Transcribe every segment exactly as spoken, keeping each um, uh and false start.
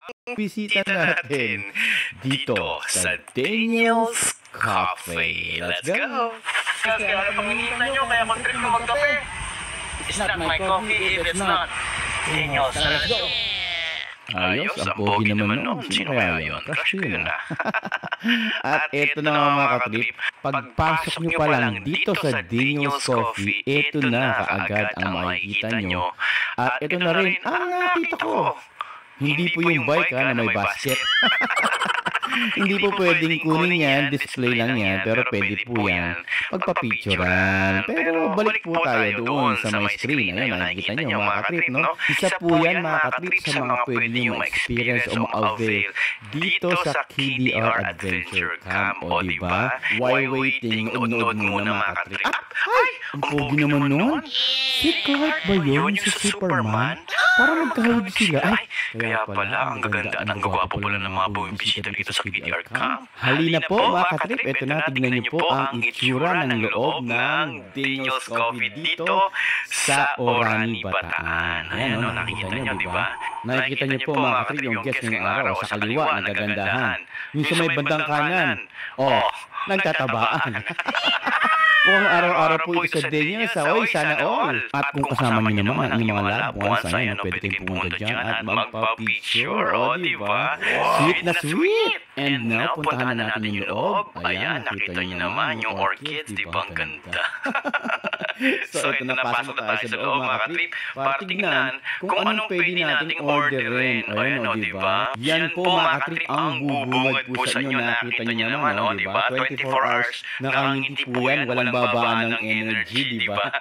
bisita natin dito sa Daniel's Cafe. Let's go! Kaya pang initan nyo, kaya mag-trip na magkape. It's not my coffee if it's not Daniel's. Let's go! Ayos, ang pogi naman nun. Sino kaya yun? Crush ko yun ah. At eto na mga katrip, pagpasok nyo pa lang dito sa Daniel's Coffee, eto na kaagad ang makikita nyo. At eto na rin ang nakita ko. Hindi po yung bike ha, na may basket. Hindi po pwedeng kunin yan, display lang yan, pero pwede po yan pagpapicturean. Pero balik po tayo doon sa may screen. Ayun, nakikita nyo mga katrip, no? Isa po yan mga katrip sa mga pwede nyo ma-experience o ma-avail dito sa K D R Adventure Camp. O diba? Why waiting? Unood muna mga katrip. Ay! Ang pogi naman nun? Si Clark ba yun? Si Superman? Parang magkahawig sila. Ay! Kaya pala, ang gaganda at ang gagwapo pala ng mga bumibisita dito sa K D R Camp. Halina po mga katrip, eto na, tignan niyo po ang itsura ng loob ng Daniel's Coffee dito sa Orani, Bataan. Ayan o, nakikita niyo, di ba? Nakikita niyo po mga katrip yung guest ngayong araw sa kaliwa, nagagandahan. Yung sa may bandang kanan, oh, nagtatabaan. Kung araw-araw po ito sa Daniel, sa oy, sana all. At kung kasama niyo naman ang inyong mga loved ones, ayun, pwede kayong pumunta dyan at magpa-picture, o, diba? Sweet na sweet! And now, puntahan na natin yung loob. Ayan, nakita niyo naman yung orchids, diba? Ang ganda. So, ito na, pasok tayo sa loob, mga katrip, para tignan kung anong pwede nating orderin. Ayun, o, diba? Yan po, mga katrip, ang bubungad po sa inyo. Nakita niyo naman, o, diba? twenty-four hours, nakangiti po yan, walang babaan ng energy, di ba?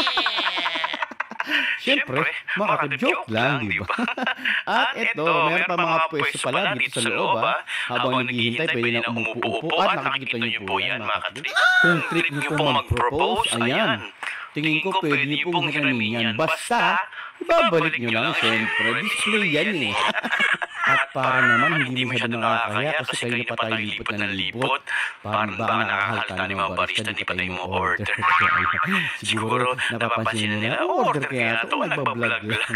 Siyempre, makaka-joke lang, di ba? At ito, meron pa mga pwesto pala dito sa loob, ha? Habang naghihintay, pwede na umupo-upo at nakikita niyo po yan, mga katrip. Kung trip niyo po mag-propose, ayan. Tingin ko pwede niyo pong hiramin yan. Basta, ibabalik niyo lang, siyempre. Display yan eh. At para naman hindi masyado nakakaya kasi kayo na pa tayo lipot na nalipot. Parang baka nakakalta ni mga barista, di pa tayo mo order. Siguro napapansin nila, order kaya ito, nagbablog lang.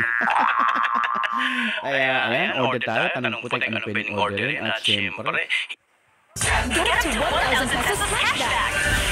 Kaya ayan, order tayo, tanong po tayo anong pwedeng orderin. At syempre, Get up to one thousand pesos cashback!